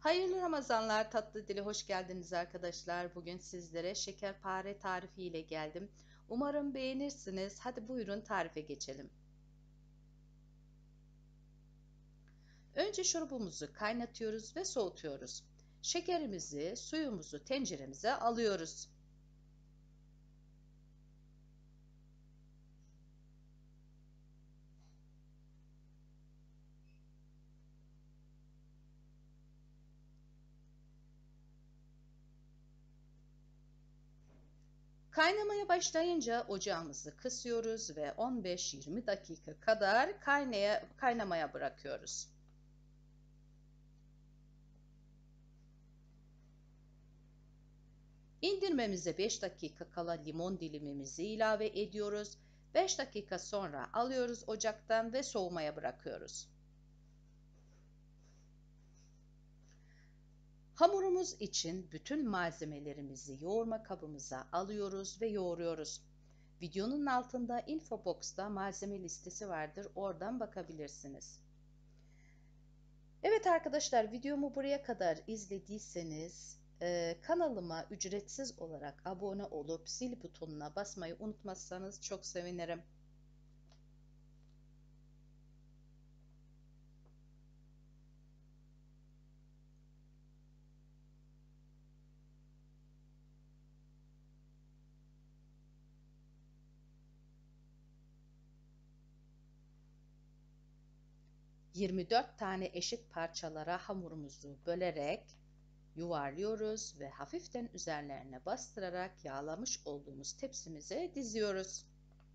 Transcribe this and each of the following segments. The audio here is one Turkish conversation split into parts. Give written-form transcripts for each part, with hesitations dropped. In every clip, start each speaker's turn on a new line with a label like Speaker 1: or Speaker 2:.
Speaker 1: Hayırlı Ramazanlar, tatlı dili hoş geldiniz arkadaşlar. Bugün sizlere şekerpare tarifi ile geldim. Umarım beğenirsiniz. Hadi buyurun tarife geçelim. Önce şurubumuzu kaynatıyoruz ve soğutuyoruz. Şekerimizi, suyumuzu tenceremize alıyoruz. Kaynamaya başlayınca ocağımızı kısıyoruz ve 15-20 dakika kadar kaynamaya bırakıyoruz. İndirmemize 5 dakika kala limon dilimimizi ilave ediyoruz. 5 dakika sonra alıyoruz ocaktan ve soğumaya bırakıyoruz. Hamurumuz için bütün malzemelerimizi yoğurma kabımıza alıyoruz ve yoğuruyoruz. Videonun altında info box'ta malzeme listesi vardır. Oradan bakabilirsiniz. Evet arkadaşlar, videomu buraya kadar izlediyseniz kanalıma ücretsiz olarak abone olup zil butonuna basmayı unutmazsanız çok sevinirim. ...24 tane eşit parçalara hamurumuzu bölerek yuvarlıyoruz ve hafiften üzerlerine bastırarak yağlamış olduğumuz tepsimize diziyoruz.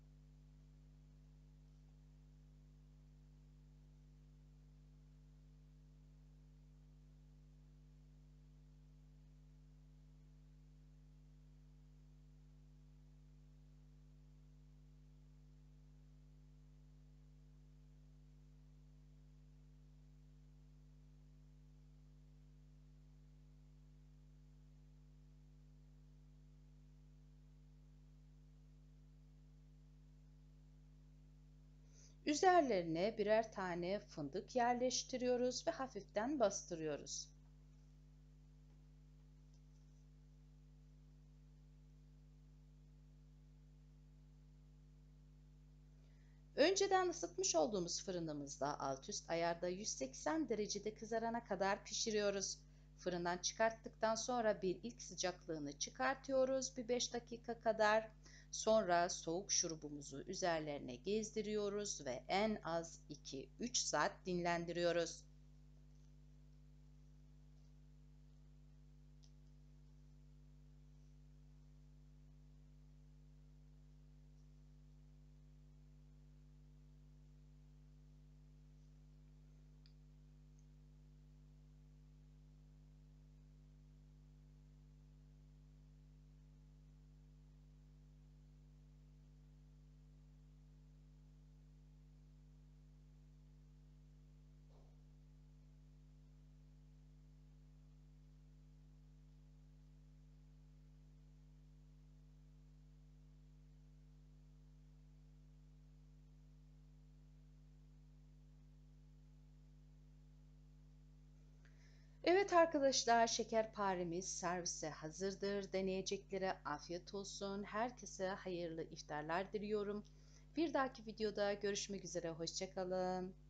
Speaker 1: Üzerlerine birer tane fındık yerleştiriyoruz ve hafiften bastırıyoruz. Önceden ısıtmış olduğumuz fırınımızda alt üst ayarda 180 derecede kızarana kadar pişiriyoruz. Fırından çıkarttıktan sonra bir ilk sıcaklığını çıkartıyoruz bir 5 dakika kadar. Sonra soğuk şurubumuzu üzerlerine gezdiriyoruz ve en az 2-3 saat dinlendiriyoruz. Evet arkadaşlar, şekerparemiz servise hazırdır. Deneyeceklere afiyet olsun. Herkese hayırlı iftarlar diliyorum. Bir dahaki videoda görüşmek üzere. Hoşça kalın.